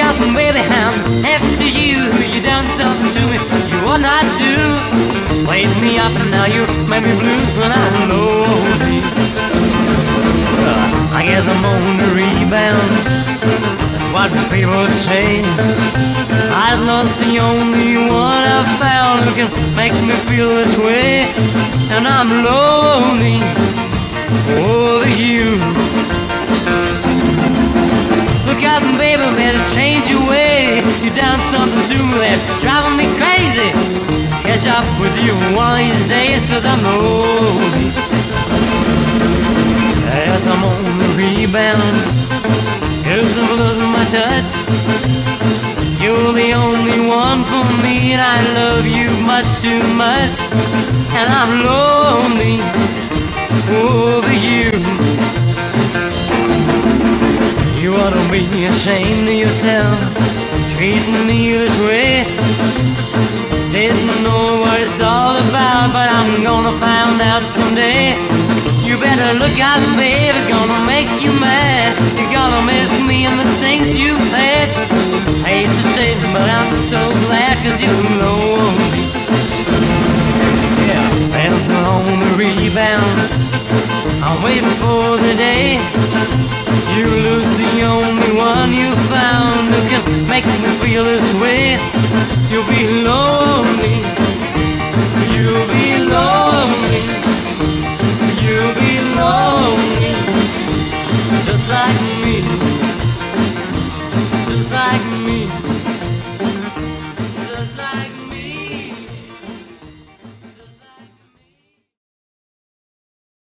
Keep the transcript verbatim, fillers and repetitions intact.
up, baby, I'm after you. You done something to me you ought not do. Played me up and now you make me blue when I'm lonely. uh, I guess I'm on the rebound, that's what people say. I lost the only one I found who can make me feel this way. And I'm lonely over you. Look out, baby, better change your way. You done something to me that's driving me crazy. Catch up with you one of these days, cause I'm lonely. Yes, I'm on the rebound, cause I'm losing my touch. You're the only one for me, and I love you much too much. And I'm lonely over you. You ought to be ashamed of yourself, treating me this way. Didn't know what it's all about, but I'm gonna find out someday. You better look out, baby, gonna make you mad. You're gonna miss me and the things you've had. Hate to say it, but I'm so glad, cause you're lonely. Yeah, and on the rebound, I'm waiting for the day you lose the only one you found who can make me feel this way. You'll be lonely, you'll be lonely.